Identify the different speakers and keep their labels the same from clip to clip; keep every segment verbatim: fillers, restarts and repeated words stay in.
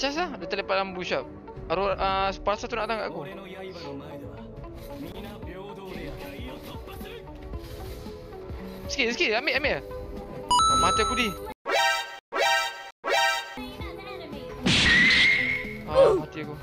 Speaker 1: Charge lah, dia terlepas dalam bush up. Arwah, uh, Sparsa tu nak datang kat aku. Sikit, sikit, ambil, ambil. Mati aku di. Ah, mati aku.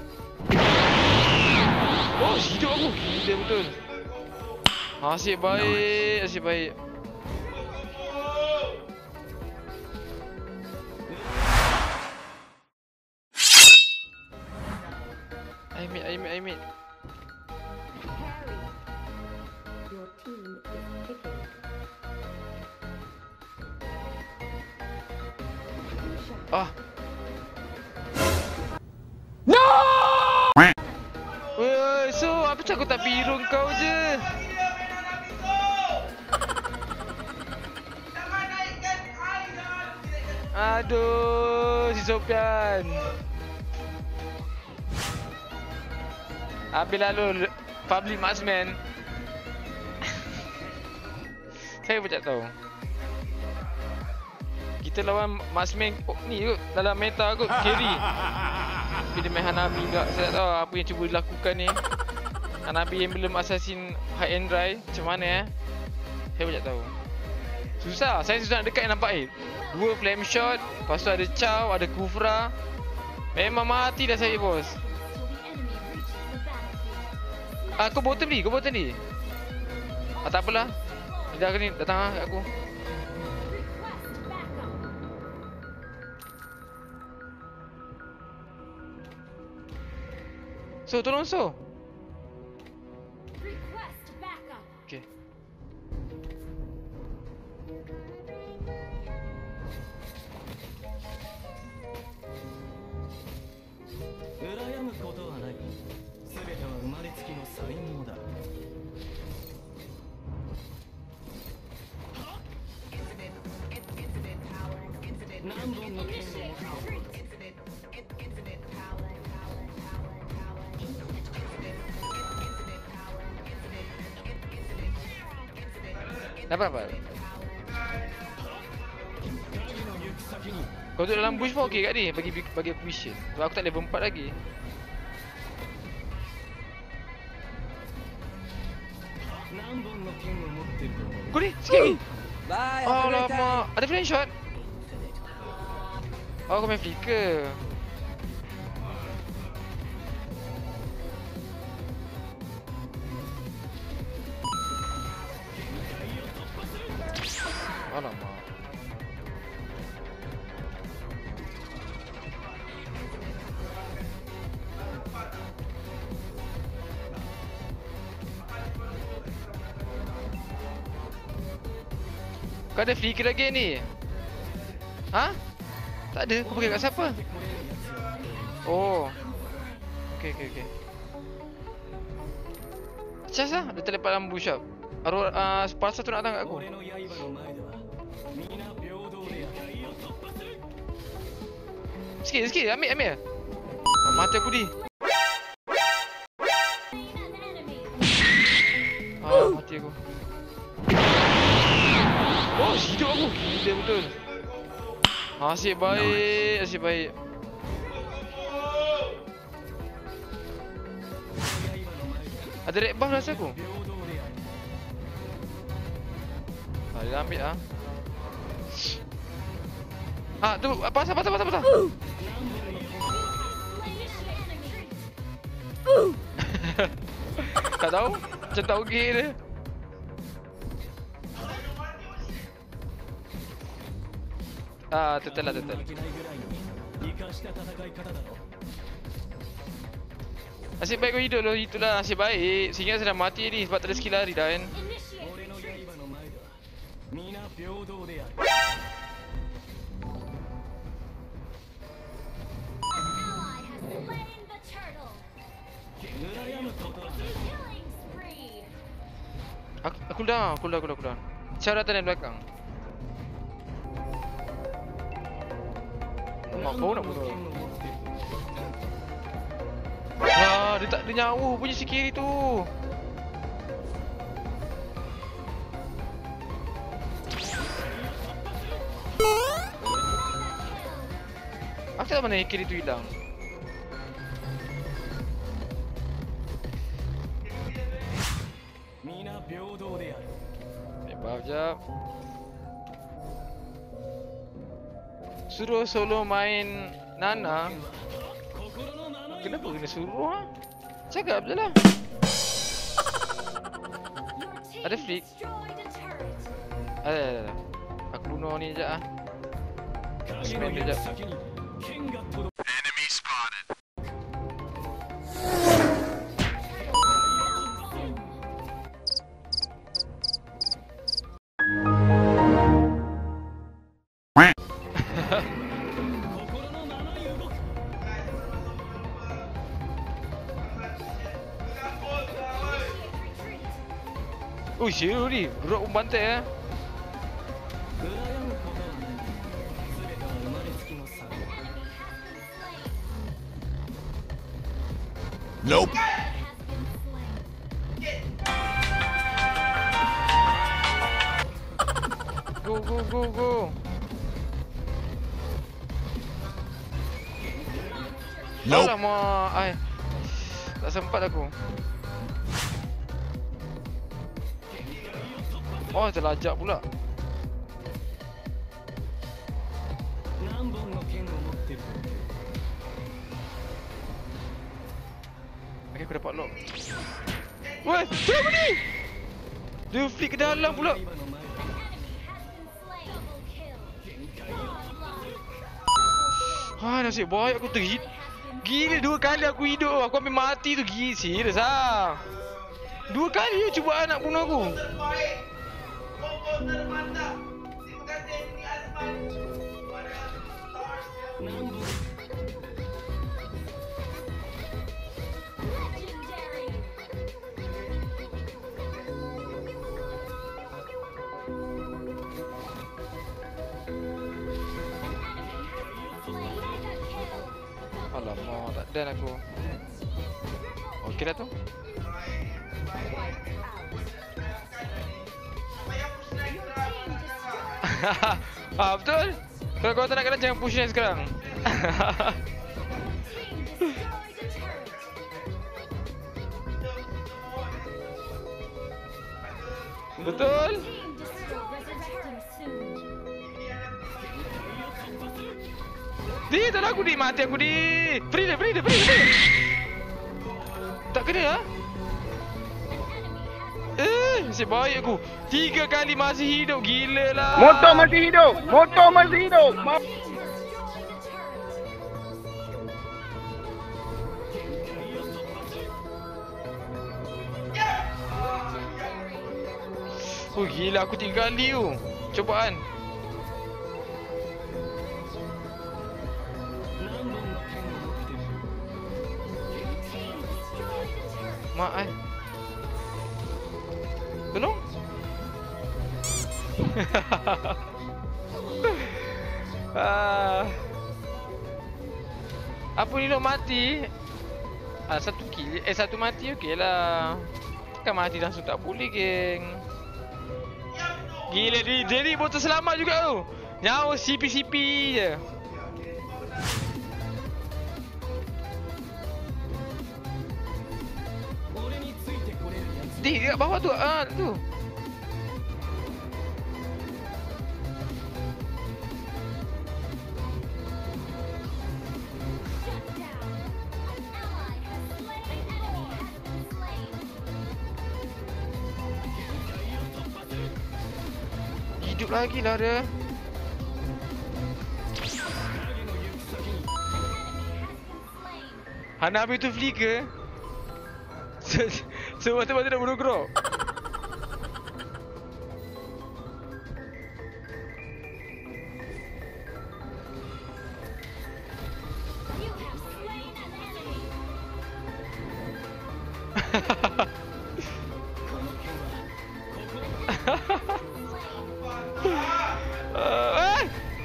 Speaker 1: Oh, hidup aku. Gila betul. Nasib baik, nasib baik. I mate, I mate, I mate. Ah. No! Woi, so apa cakap aku tak biru kau je? Aduh, si Sofian. Habis lalu public marksman. Saya pun tak tahu. Kita lawan marksman oh, ni kot dalam meta kot carry. Tapi dia main Hanabi pula. Saya tak tahu apa yang cuba dilakukan ni. Hanabi emblem assassin high and dry macam mana eh? Saya pun tak tahu. Susah, saya susah nak dekat yang nampak eh. Dua flame shot, lepas tu ada Chow, ada Kufra. Memang mati dah saya bos. Ah, kau bottom ni, kau bottom ni. Ah, tak apalah. Dia dah ni datang lah kat aku. So, tolong so. Okay. Dapat apa? Kau duduk dalam bush pun okey kat ni. Bagi bagi aku mission. Sebab aku tak level empat lagi. Kau ni, sikit lagi.
Speaker 2: Bye.
Speaker 1: Oh lama. Ada flame shot? Oh, kau main flicker. Alamak. Kau ada flicker lagi ni? Ha? Tak ada, kau pakai kat siapa? Oh. Okay, okay, okay. Charge lah, dia terlepas dalam bush up. Arwah, uh, Sparsa tu nak datang kat aku. Sikit, sikit, ambil, ambil. Mati aku di. Ah, mati aku. Oh, hidup aku. Gila betul. Nasib baik, nasib baik. Ada red buff rasa aku. Ah, dia ambil ah. Ah, tu pasal pasal pasal pasal. Tak tahu, macam tak okey dia. Ah, total lah total. Nasib baik kau hidup loh, itulah nasib baik. Sehingga saya dah mati ni sebab tak ada skill lari dah kan. Aku, aku dah, aku dah, aku dah, aku dah. Cara datang dari belakang. Mak kau nak bunuh. Lah, dia tak ada nyawa punya si kiri tu. Aku Tak tahu mana kiri tu hilang. Eh, maaf jap. Suruh solo main Nana. Kenapa kena suruh ha? Cakap je lah. Ada flick. Ada, ada, ada. Aku bunuh ni sekejap ah. Spam dia sekejap.
Speaker 2: Enemy spotted.
Speaker 1: Oh, Shiro ni. Berat pun bantai eh.
Speaker 2: Nope.
Speaker 1: Go, go, go, go.
Speaker 2: Nope.
Speaker 1: Alamak. Ai. Tak sempat aku. Oh, terlajak pula. Okay, aku dapat lock. Weh, kenapa ni? Dia flick ke dalam pula. Ha, nasib baik aku terhit. Gila, dua kali aku hidup. Aku hampir mati tu. Gila, serius lah. Dua kali dia cuba nak bunuh aku. Alamak, tak dan aku. Okey dah tu. Ah, betul. Kalau kau tak nak kena, jangan push ni sekarang. Betul. Di, tak aku di, mati aku di. Free dia, free dia, free dia. Tak kena ah. Eh, nasib baik aku. Tiga kali masih hidup, gila lah.
Speaker 3: Motor masih hidup, motor masih hidup. Ma-
Speaker 1: Oh gila, aku tiga kali tu. Cobaan. Mak ai. Tolong. ah. Apa ni nak mati? Ah, satu kill. Eh, satu mati okey lah. Takkan mati langsung tak boleh, geng. Gila, dia, dia ni botol selamat juga tu. Nyawa C P C P je. Di, dekat bawah tu. Ah, tu. Hidup lagi lah dia. Hanabi tu flicker. Sebab tu nak bunuh Grok. uh,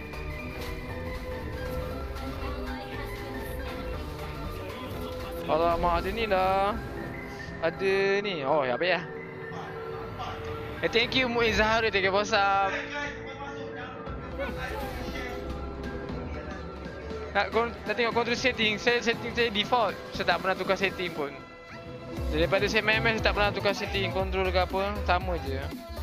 Speaker 1: Alamak, ada ni lah. Ada ni. Oh, ya baik lah. Eh, thank you Muiz Zahari, thank you for sub. Nak, kon- nak tengok control setting, saya setting saya default. Saya tak pernah tukar setting pun. Daripada saya main-main, saya tak pernah tukar setting control ke apa. Sama je.